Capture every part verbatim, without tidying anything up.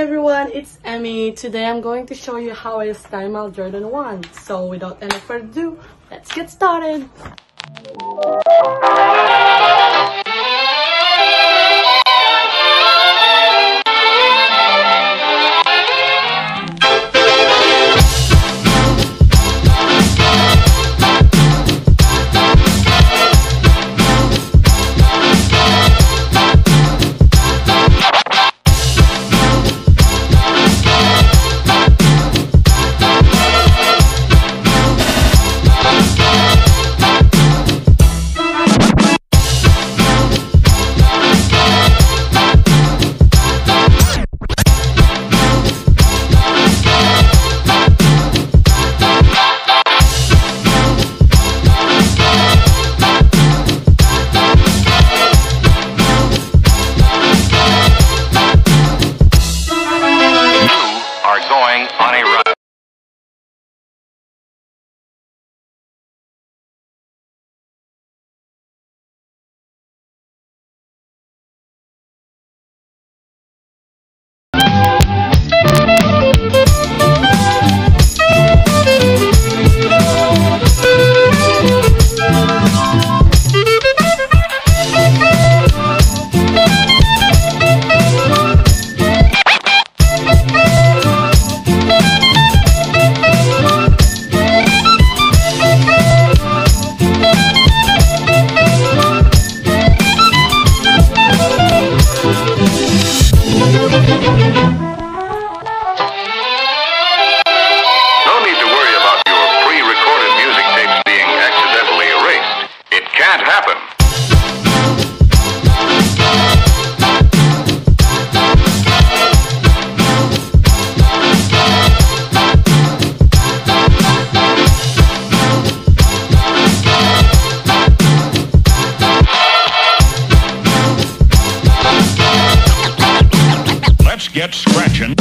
everyone, it's Emmy. Today I'm going to show you how I style my Jordan one. So without any further ado, let's get started. Going on a run. Can't happen. Let's get scratching.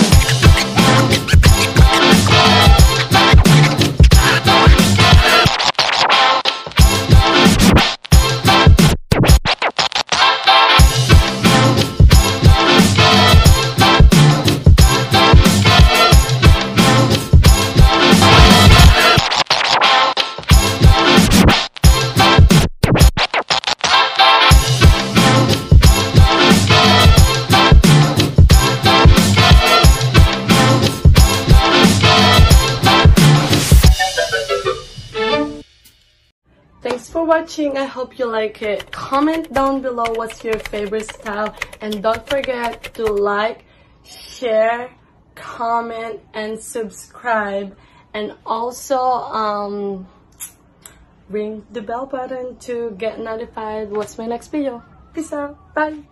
Thanks for watching. I hope you like it. Comment down below what's your favorite style, and don't forget to like, share, comment, and subscribe, and also um ring the bell button to get notified what's my next video. Peace out. Bye.